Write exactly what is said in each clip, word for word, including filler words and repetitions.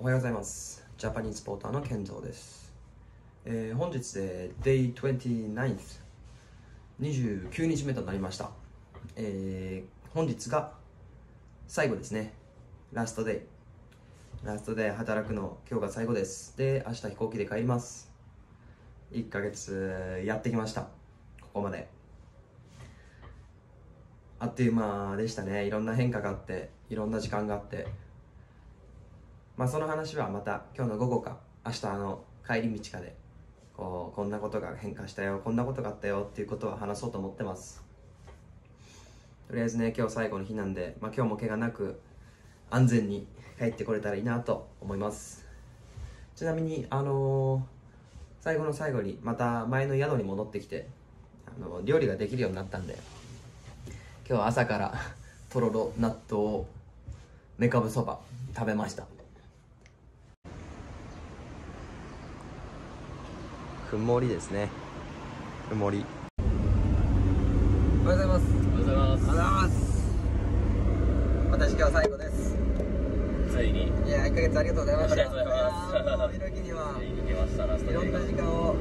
おはようございます。ジャパニーズポーターの健三です。えー、本日で デイにじゅうきゅう にじゅうきゅうにちめとなりました。えー、本日が最後ですね。ラストデイ。ラストデイ働くの今日が最後です。で、明日飛行機で帰ります。いっかげつやってきました。ここまで。あっという間でしたね。いろんな変化があって、いろんな時間があって。まあその話はまた今日の午後か明日の帰り道かでこうこんなことが変化したよ、こんなことがあったよっていうことは話そうと思ってます。とりあえずね、今日最後の日なんで、まあ、今日も怪我なく安全に帰ってこれたらいいなと思います。ちなみにあのー、最後の最後にまた前の宿に戻ってきて、あの料理ができるようになったんで、今日は朝からとろろ納豆めかぶそば食べました。曇りですね。曇り。おはようございます。 おはようございます。 おはようございます。私今日最後です。 ついに。 いや、いっかげつありがとうございました。 ありがとうございます。 もうひろきには。 ついに来ました、ラストいろんな時間を。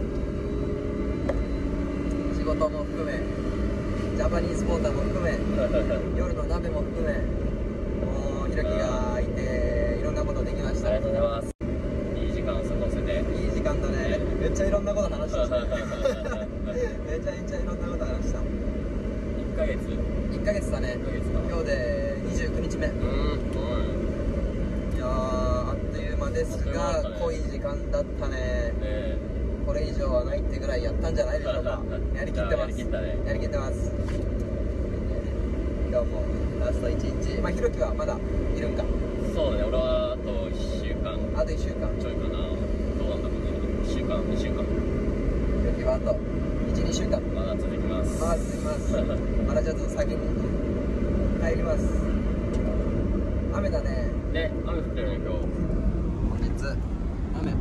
仕事も含め。ジャパニーズポーターも含め。夜の鍋も含め。もうひろきがいて、いろんなことできました。 ありがとうございます。いい時間を過ごせて。 いい時間だね。めっちゃいろんなこと話した。めちゃめちゃいろんなこと話した。 いっかげつ。 いっかげつだね。今日でにじゅうくにちめ。うん、いやー、あっという間ですが、濃い時間だったね。これ以上はないってぐらいやったんじゃないでしょうか。やりきってます。やりきったね。やりきってます。今日もラストいちにち。まあひろきはまだいるんか。 そうね、俺はあといっしゅうかん。 あといっしゅうかんちょいかな。どうなんだろうね。いっしゅうかん、にしゅうかん。 ひろきはあといち、にしゅうかん。 まだ続きます。 まだ続きます。まだちょっと先に帰ります。雨だね。 ね、雨降ってるね、今日。 本日雨。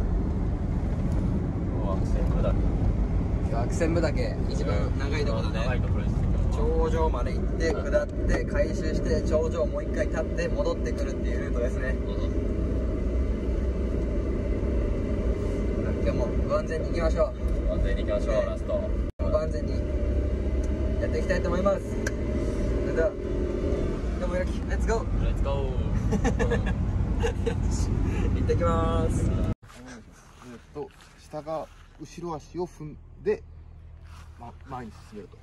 悪戦苦岳。 悪戦苦岳、一番長いところだね。 長いところです。 頂上まで行って下って回収して頂上もう一回立って戻ってくるっていうルートですね。うん、今日もご安全に行きましょう。 安全に行きましょう、ね、ラスト。 ご安全にやっていきたいと思います。それでは今日もよろき、レッツゴー。 レッツゴー。 行ってきます。 えっと下が後ろ足を踏んで、ま、前に進めると。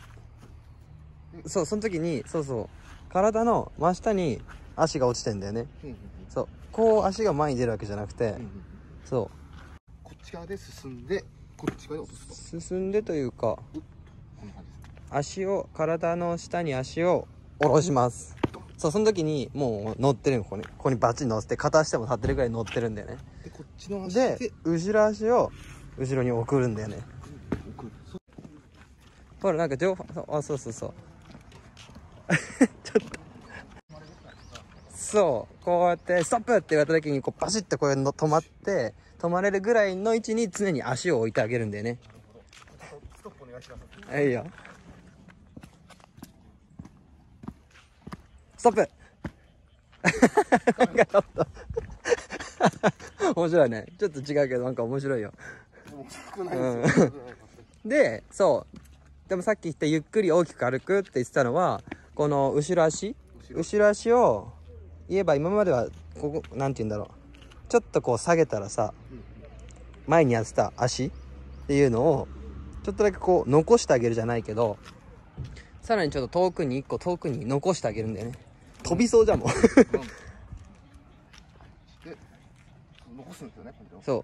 そう、その時にそうそう体の真下に足が落ちてんだよね。うんうんうん、そう、こう足が前に出るわけじゃなくて、うんうんうん、そうこっち側で進んでこっち側で落とすと。進んでというか、 こんな感じですね。 足を体の下に足を下ろします。そう、その時にもう乗ってるの、ここにここにバチン乗せて片足でも立ってるぐらい乗ってるんだよね。 でこっちの足でで後ろ足を後ろに送るんだよね。 送る。 ほら、なんか情報、あ、そうそうそうちょっとそう、こうやってストップって言われた時にこうバシッとこういうの止まって止まれるぐらいの位置に常に足を置いてあげるんだよね。 ストップお願いします。 はい、いいよ。ストップなんかちょっと面白いね。ちょっと違うけどなんか面白いよ。 面白くないですよ、 うん、で、そうでもさっき言ったゆっくり大きく歩くって言ってたのは、この後ろ足後ろ足を言えば、今まではここなんて言うんだろう、ちょっとこう下げたらさ、前にやってた足っていうのをちょっとだけこう残してあげるじゃないけど、さらにちょっと遠くに一個遠くに残してあげるんだよね。飛びそうじゃんもうで残すんですよね。 そう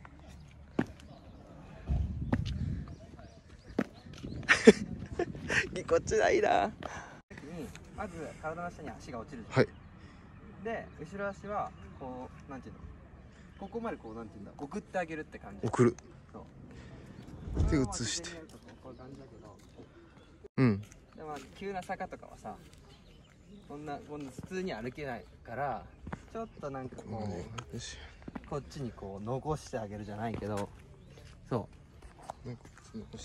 ぎこちないな。まず体の下に足が落ちるじゃん。 はい。 で後ろ足はこうなんていうの、ここまでこうなんていうんだ、送ってあげるって感じ。 送る。 そうで移して。 こういう感じだけど。 うん。 でまあ急な坂とかはさ、こんなこんな普通に歩けないから、ちょっとなんかこう、 よし、 こっちにこう残してあげるじゃないけど、そう。 ね、こっちに残して。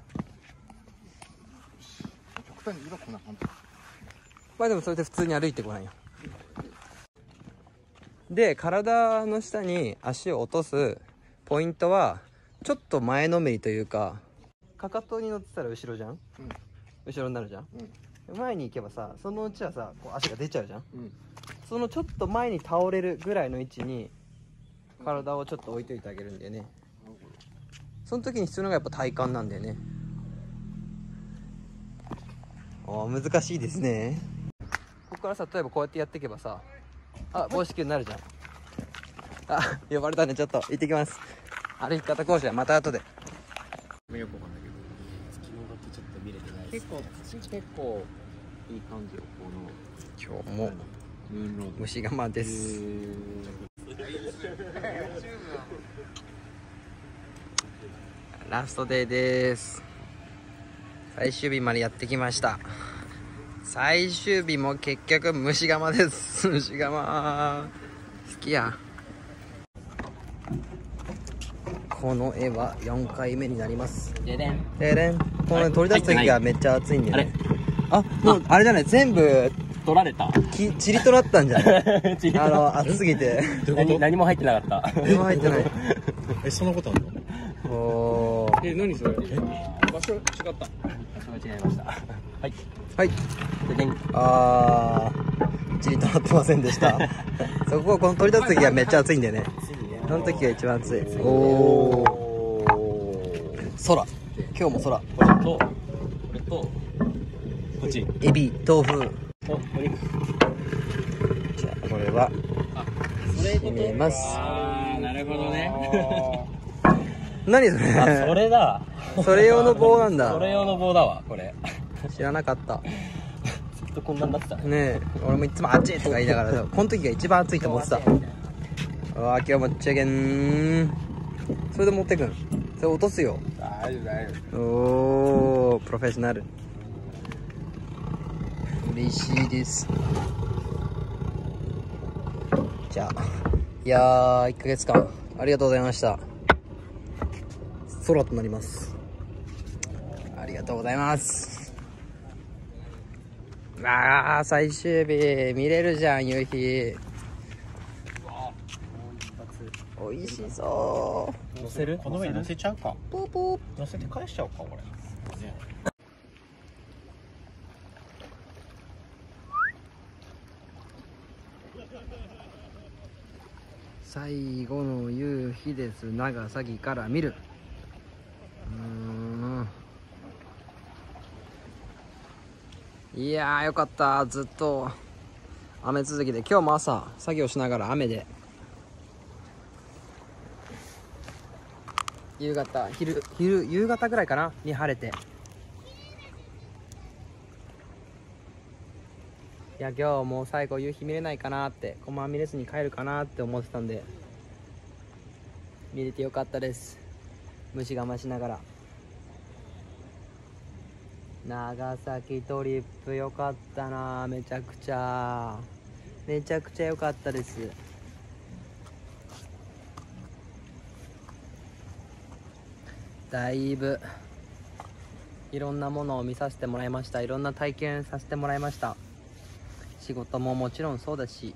極端に言えばこんな感じ。 まあでもそれで普通に歩いてこないよ。 で体の下に足を落とすポイントはちょっと前のめりというか、かかとに乗ってたら後ろじゃん、うん、後ろになるじゃん、うん、前に行けばさ、そのうちはさこう足が出ちゃうじゃん、うん、そのちょっと前に倒れるぐらいの位置に体をちょっと置いといてあげるんだよね。その時に必要なのがやっぱ体幹なんだよね。あ、難しいですね。ここからさ、例えばこうやってやっていけばさ、あ、帽子球になるじゃん。あ、呼ばれたね。ちょっと行ってきます。歩き方講師はまた後で。 よくわかんないけど月のだけちょっと見れてないです。 結構結構いい感じよ、この今日もムーンロード虫釜です。ラストデーです。最終日までやってきました。最終日も結局虫釜です。虫釜好きや。この絵はよんかいめになります。 ででんででん。この、ね、取り出す時がめっちゃ熱いんだよね。あ、もうあれじゃない、全部取られた。 きちりとなったんじゃないあの熱すぎて何, 何も入ってなかった。 何も入ってない。 え、そんなことあるの？ おー、 え、何それ？え、場所違った。 場所が違いました。はいはい。 ででん。 あー、ちりとなってませんでしたそこ、この取り出す時がめっちゃ熱いんだよね。その時が一番熱い。おー、空、今日も空。 これとこれとこっちエビ、豆腐。 お、お肉。 じゃあこれは閉めます。 あー、なるほどね。 何それあ、それだ。 それ用の棒なんだ。 それ用の棒だわ、これ。 知らなかった。 ずっとこんなんなってたね。 ねえ、俺もいつも熱いとか言いながら、この時が一番熱いと思ってた。うわー、今日もっちゃけん。それで持ってくん。それ落とすよ。 大丈夫大丈夫。 おー、プロフェッショナル。嬉しいです。じゃあ、いやー、いっかげつかんありがとうございました。空となります。ありがとうございます。あー、最終日見れるじゃん、夕日。おいしそう。 乗せる？ この上に乗せちゃうか。 ポーポー。 乗せて返しちゃおうか、これ。 最後の夕日です。長崎から見る。うーん、いやーよかった。ずっと雨続きで、今日も朝作業しながら雨で、夕方昼昼夕方ぐらいかなに晴れて、いや今日もう最後夕日見れないかなって、コマ見れずに帰るかなって思ってたんで、見れてよかったです。虫我慢しながら。長崎トリップよかったな、めちゃくちゃめちゃくちゃよかったです。だいぶいろんなものを見させてもらいました。いろんな体験させてもらいました。仕事ももちろんそうだし、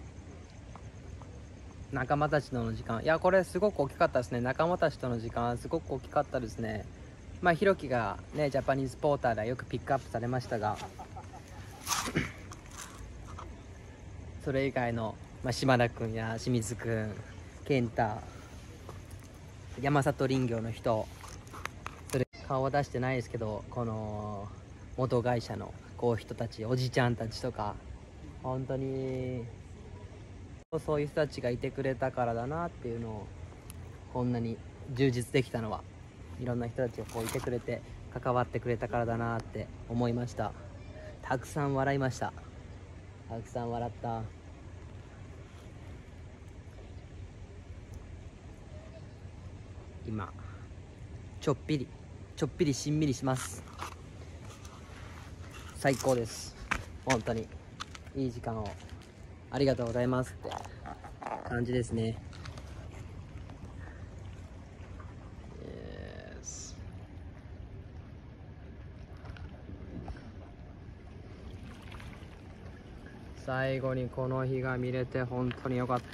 仲間たちとの時間、いやこれすごく大きかったですね。仲間たちとの時間すごく大きかったですね。まあひろきがねジャパニーズポーターでよくピックアップされましたがそれ以外の、まあ、島田くんや清水くん、健太、山里林業の人、それ顔は出してないですけど、この元会社のこう人たち、おじちゃんたちとか、本当にそういう人たちがいてくれたからだなっていうのを、こんなに充実できたのはいろんな人たちがこういてくれて関わってくれたからだなって思いました。たくさん笑いました。たくさん笑った。今ちょっぴりちょっぴりしんみりします。最高です。本当にいい時間をありがとうございますって感じですね。 最後にこの日が見れて本当に良かった。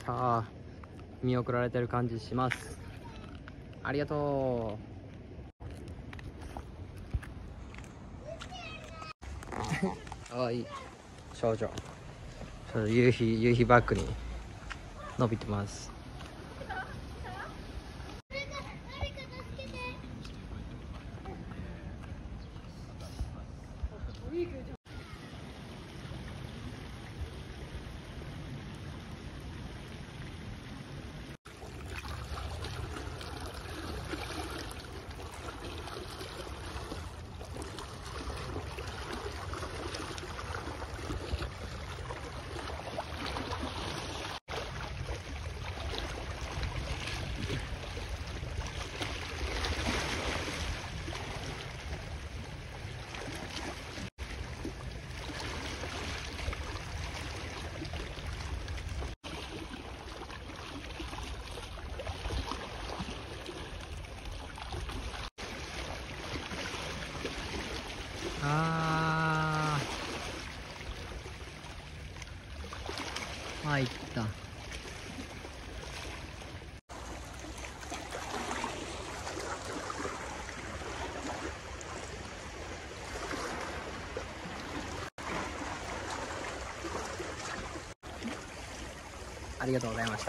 見送られてる感じします。ありがとう。かわいい少女。夕日夕日バックに伸びてます。あー、入った。ありがとうございました。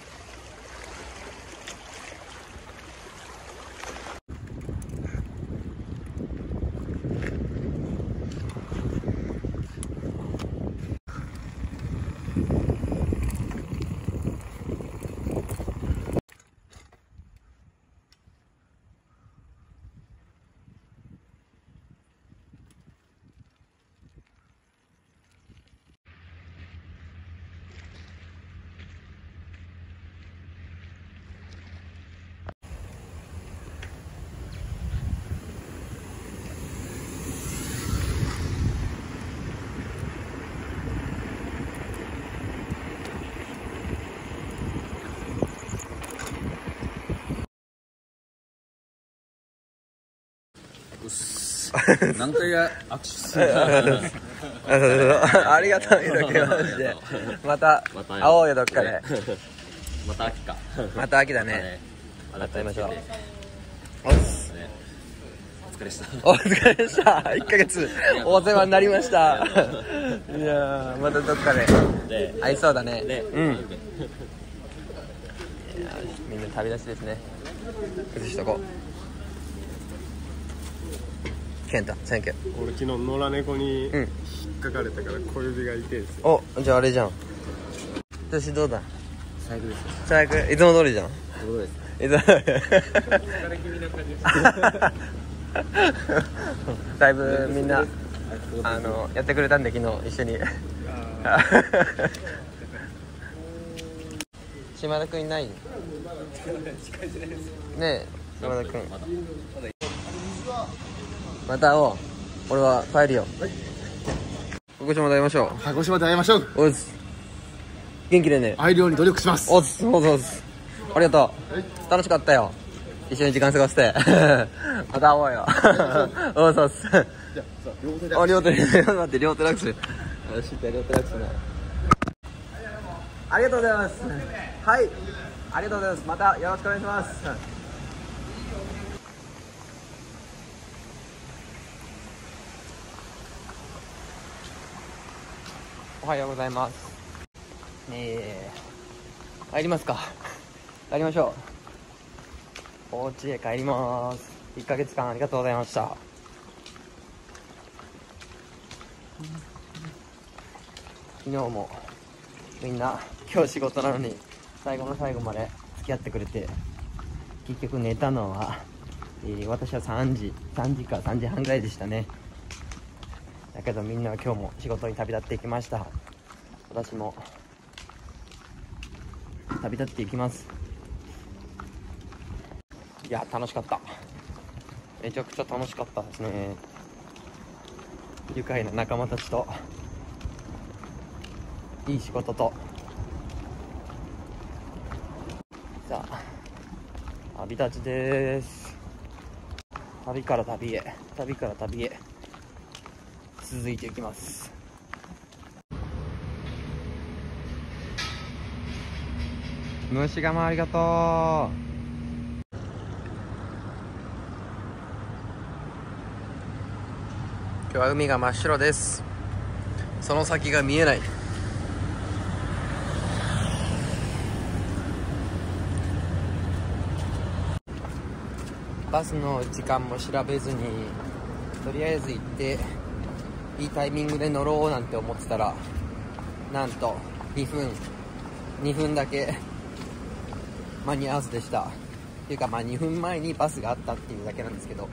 何回握手するありがとうみたけマジで。また会おうよどっかで。 また秋か。 また秋だね。また会いましょう。お疲れした。 お疲れした。いっかげつお世話になりました。いやまたどっかで会いそうだね。うん。みんな旅立ちですね。崩しとこう。ケンタ、センキュー。 俺昨日野良猫に引っかかれたから小指が痛いですよ。 お、じゃああれじゃん。私どうだ。 最悪ですよ。 最悪、いつも通りじゃん。 そうです。 いつも通り。 疲れ気味な感じです。 だいぶみんなあのやってくれたんで昨日一緒に。島田くんいない？ねえ、島田くん。また会おう。俺は帰るよ。鹿児島で会いましょう。 鹿児島で会いましょう。 おつ。元気でね。 会えるように努力します。 おつ、おつおつ。ありがとう。楽しかったよ。一緒に時間過ごして。また会おうよ。おつおつ。じゃあ、両手で。あ、両手で。待って、両手楽する。よし、両手楽するな。ありがとうございます。はい。ありがとうございます。またよろしくお願いします。おはようございます。えー、帰りますか。帰りましょう。お家へ帰ります。いっかげつかんありがとうございました。昨日もみんな今日仕事なのに最後の最後まで付き合ってくれて、結局寝たのは、えー、私はさんじさんじかさんじはんぐらいでしたね。だけどみんなは今日も仕事に旅立っていきました。私も旅立っていきます。いや楽しかった。めちゃくちゃ楽しかったですね。愉快な仲間たちといい仕事と、さあ旅立ちです。旅から旅へ、旅から旅へ続いていきます。 虫がまありがとう。今日は海が真っ白です。その先が見えない。バスの時間も調べずにとりあえず行っていいタイミングで乗ろうなんて思ってたら、なんとにふんにふんだけ間に合わずでした。っていうかまあにふんまえにバスがあったっていうだけなんですけど、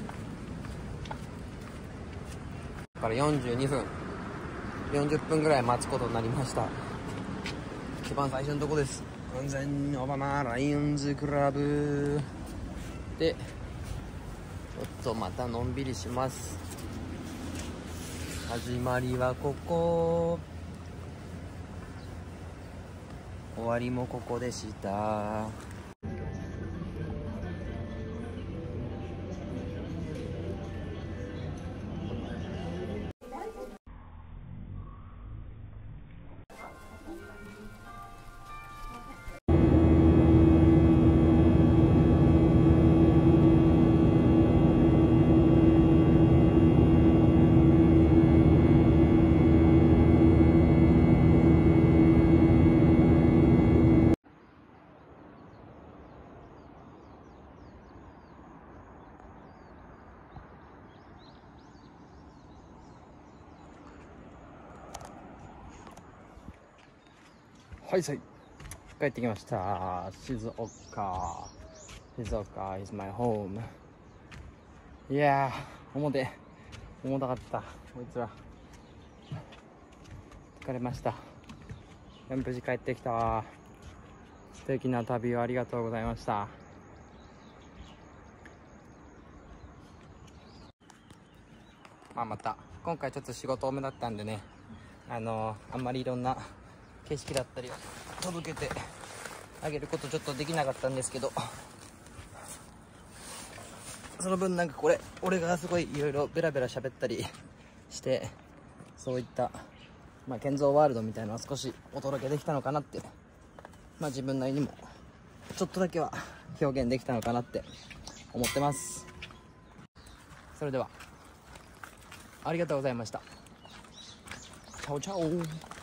だからよんじゅうにふんよんじゅっぷんぐらい待つことになりました。一番最初のとこです。完全にオバマライオンズクラブでちょっとまたのんびりします。始まりはここ、終わりもここでした。はい、はい、帰ってきました。静岡。静岡 is my home。いやー、表、重たかった。こいつら。疲れました。無事帰ってきた。素敵な旅をありがとうございました。まあまた、今回ちょっと仕事多めだったんでね、あのー、あんまりいろんな景色だったりを届けてあげることちょっとできなかったんですけど、その分なんかこれ俺がすごいいろいろベラベラ喋ったりして、そういったまあ建造ワールドみたいなのは少しお届けできたのかなって、まあ自分なりにもちょっとだけは表現できたのかなって思ってます。それではありがとうございました。チャオチャオ。